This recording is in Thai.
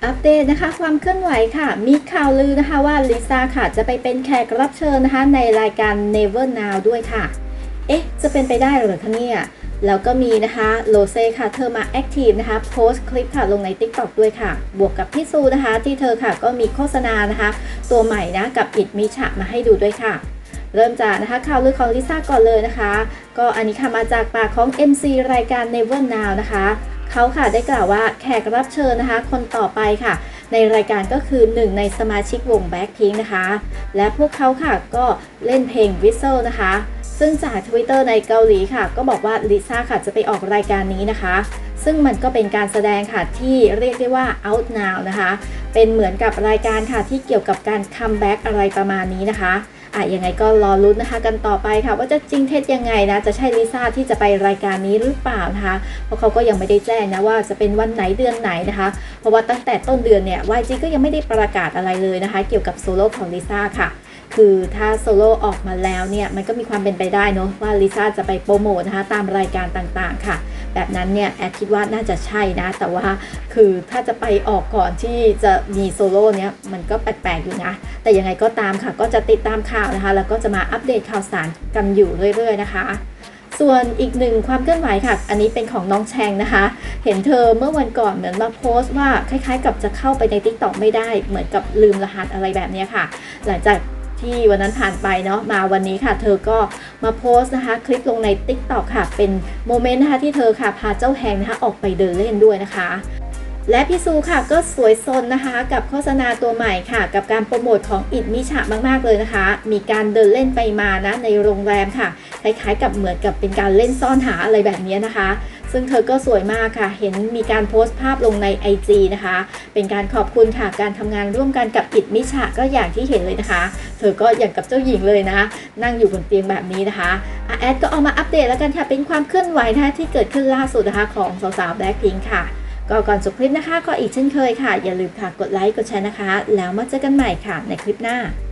อัปเดตนะคะความเคลื่อนไหวค่ะมีข่าวลือนะคะว่าลิซ่าค่ะจะไปเป็นแขกรับเชิญนะคะในรายการ Never Now ด้วยค่ะจะเป็นไปได้หรือคะเนี่ยแล้วก็มีนะคะโรเซ่ค่ะเธอมาแอคทีฟนะคะโพสต์คลิปค่ะลงใน TikTok ด้วยค่ะบวกกับพี่ซูนะคะที่เธอค่ะก็มีโฆษณานะคะตัวใหม่นะกับอิดมิชะมาให้ดูด้วยค่ะเริ่มจากนะคะข่าวลือของลิซ่าก่อนเลยนะคะก็อันนี้ค่ะมาจากปากของ MC รายการ Never Now นะคะเขาค่ะได้กล่าวว่าแขกรับเชิญนะคะคนต่อไปค่ะในรายการก็คือหนึ่งในสมาชิกวง Blackpink นะคะและพวกเขาค่ะก็เล่นเพลง Whistle นะคะซึ่งจาก Twitter ในเกาหลีค่ะก็บอกว่าลิซ่าค่ะจะไปออกรายการนี้นะคะซึ่งมันก็เป็นการแสดงค่ะที่เรียกได้ว่า out now นะคะเป็นเหมือนกับรายการค่ะที่เกี่ยวกับการคัมแบ็กอะไรประมาณนี้นะคะยังไงก็รอลุ้นนะคะกันต่อไปค่ะว่าจะจริงเท็จยังไงนะจะใช่ลิซ่าที่จะไปรายการนี้หรือเปล่านะคะเพราะเขาก็ยังไม่ได้แจ้งนะว่าจะเป็นวันไหนเดือนไหนนะคะเพราะว่าตั้งแต่ต้นเดือนเนี่ย YG ก็ยังไม่ได้ประกาศอะไรเลยนะคะเกี่ยวกับโซโล่ของลิซ่าค่ะคือถ้าโซโล่ออกมาแล้วเนี่ยมันก็มีความเป็นไปได้เนาะว่าลิซ่าจะไปโปรโมทนะคะตามรายการต่างๆค่ะแบบนั้นเนี่ยแอดคิดว่าน่าจะใช่นะแต่ว่าคือถ้าจะไปออกก่อนที่จะมีโซโล่เนี่ยมันก็แปลกๆอยู่นะแต่ยังไงก็ตามค่ะก็จะติดตามข่าวนะคะแล้วก็จะมาอัปเดตข่าวสารกันอยู่เรื่อยๆนะคะส่วนอีกหนึ่งความเคลื่อนไหวค่ะอันนี้เป็นของน้องแชงนะคะเห็นเธอเมื่อวันก่อนเหมือนมาโพสต์ว่าคล้ายๆกับจะเข้าไปใน TikTok ไม่ได้เหมือนกับลืมรหัสอะไรแบบนี้ค่ะหลังจากที่วันนั้นผ่านไปเนาะมาวันนี้ค่ะเธอก็มาโพสต์นะคะคลิปลงใน TikTok ค่ะเป็นโมเมนต์นะคะที่เธอค่ะพาเจ้าแฮงนะคะออกไปเดินเล่นด้วยนะคะและพี่ซูค่ะก็สวยซนนะคะกับโฆษณาตัวใหม่ค่ะกับการโปรโมทของอิดมิชะมากๆเลยนะคะมีการเดินเล่นไปมานะในโรงแรมค่ะคล้ายๆกับเหมือนกับเป็นการเล่นซ่อนหาอะไรแบบนี้นะคะซึ่งเธอก็สวยมากค่ะเห็นมีการโพสต์ภาพลงใน IG นะคะเป็นการขอบคุณค่ะการทำงานร่วมกันกับอิดมิชะก็อย่างที่เห็นเลยนะคะเธอก็อย่างกับเจ้าหญิงเลยนะนั่งอยู่บนเตียงแบบนี้นะคะแอดก็เอามาอัปเดตแล้วกันค่ะเป็นความเคลื่อนไหวนะคะที่เกิดขึ้นล่าสุดนะคะของสาวๆ Blackpink ค่ะก็ก่อนจบคลิปนะคะก็อีกเช่นเคยค่ะอย่าลืมค่ะกดไลค์กดแชร์นะคะแล้วมาเจอกันใหม่ค่ะในคลิปหน้า